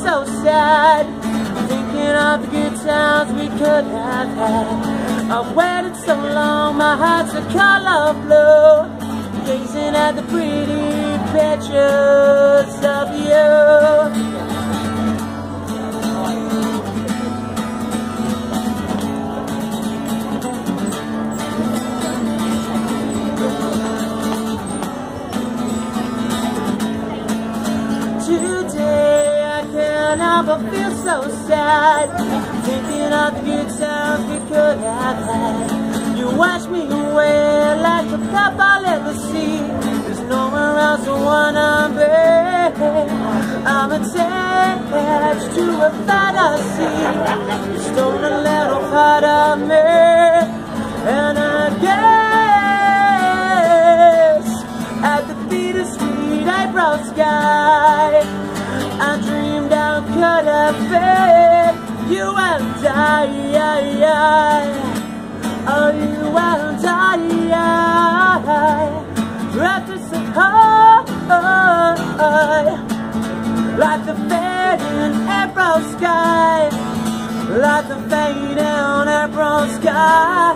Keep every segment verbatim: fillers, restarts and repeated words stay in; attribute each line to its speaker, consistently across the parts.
Speaker 1: so sad, thinking of the good times we could have had. I've waited so long, my heart's a color blue, gazing at the pretty pictures of you. Today I can't help but feel so sad, thinking of the good times we could have had. You wash me away like a cup I'll ever see. There's nowhere else I wanna be. I'm attached to a fantasy. You stole a little part of me, and I guess at the feet of sweet April sky, I dreamed I could have been you and I. Oh, you and I, wrapped us in high, like the fading April sky, like the fading April sky.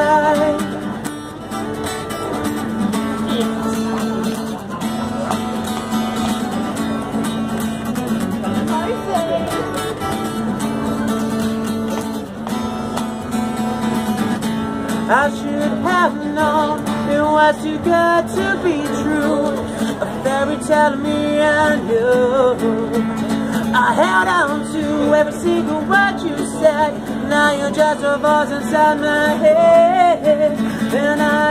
Speaker 1: I should have known it was too good to be true, a fairy tale of me and you. I held on to every single word you said. Now you're just a voice inside my head, and I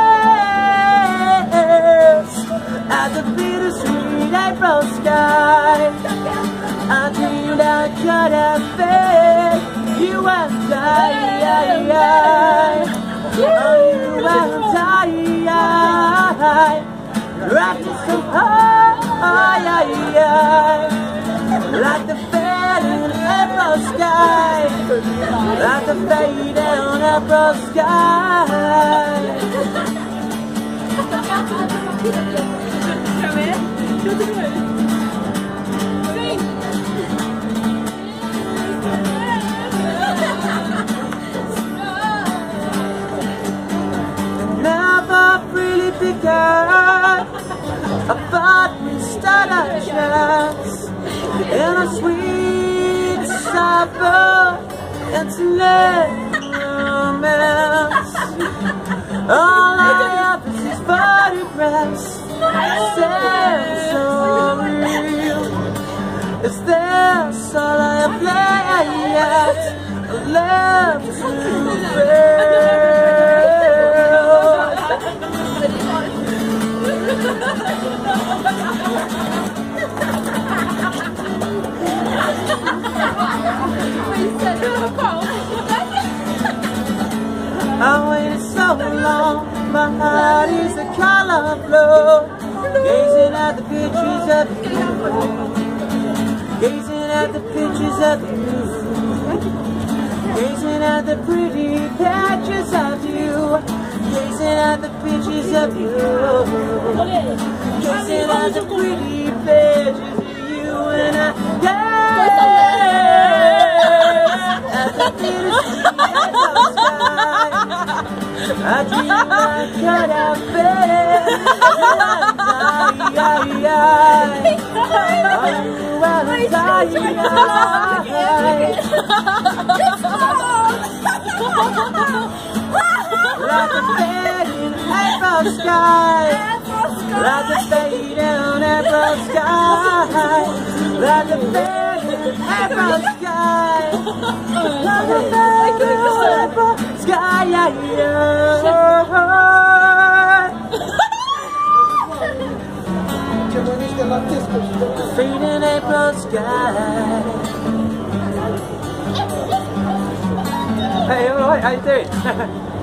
Speaker 1: guess at the bittersweet April sky, I dreamed I could have been you and I. Oh, you and I, wrapped in so high, like the fading April sky, like the fading April sky. Never really began, I thought we stood a chance in a sweet, supple, intimate romance. All I have is these photographs, sensory. Is this all I have left, left to feel? I waited so long, my heart is the color of blue, gazing at the pictures of you, gazing at the pictures of you, gazing at the pretty pictures of you, gazing at the pictures of you, gazing at the pretty pictures of you, and I gaze at the bittersweet April sky. I dreamed I could have been you and I, like the fading April sky, like the fading April sky, like the fading April sky, like the fading April sky, yeah, yeah. Fading April sky. Hey, alright, how you doing?